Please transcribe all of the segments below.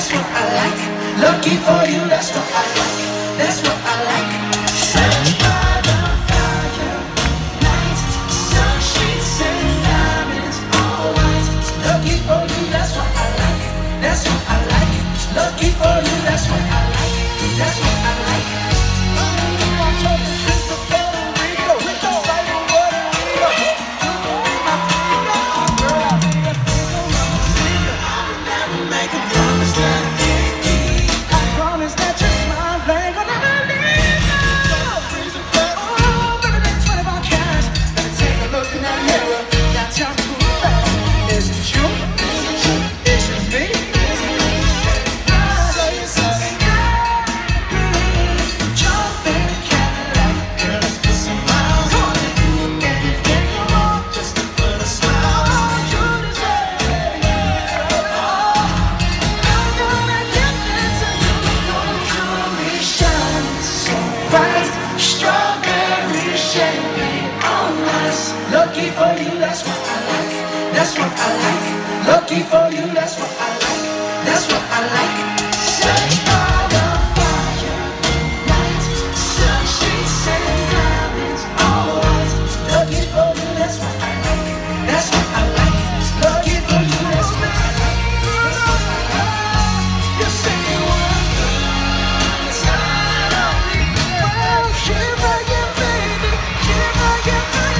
that's what I like. Lucky for you, that's what I like. That's what I like. Search by the fire, night, sun sheets and diamonds, all white. Lucky for you, that's what I like. That's what I like. Lucky for you, that's what I like. That's what I like. Lucky for you, that's what I like. That's what I like. Lucky for you, that's what I like. That's what I like. Search by the fire, night, sun sheets and diamonds, all white. Lucky for you, that's what I like. That's what I like. Lucky for you, that's what I like. That's what I like. You say you want good time on me. Well, here I am, baby. Here I am, baby.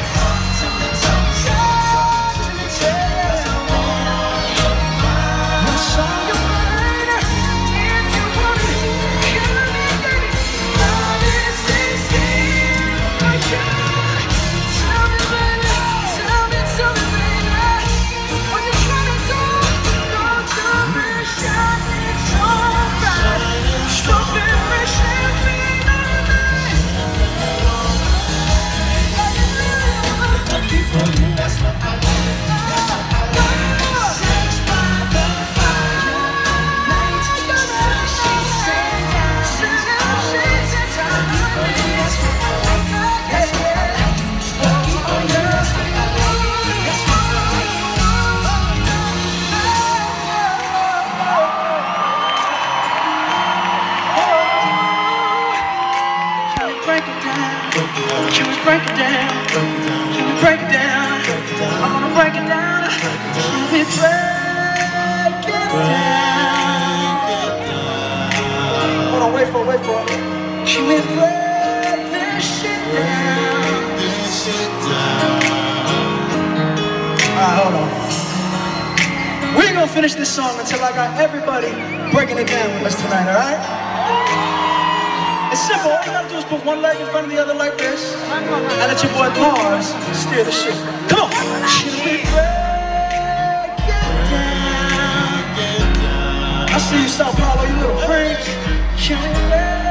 Can we break it down? Can we break it down? I wanna break it down. Can we break it down? Hold on, wait for it. Can we break this shit down? Alright, hold on. We ain't gonna finish this song until I got everybody breaking it down with us tonight, alright? It's simple, all you gotta do is put one leg in front of the other like this, and let your boy Mars steer the ship. Come on! Can we break it down? I see you, Sao Paulo, you little freaks. Can we break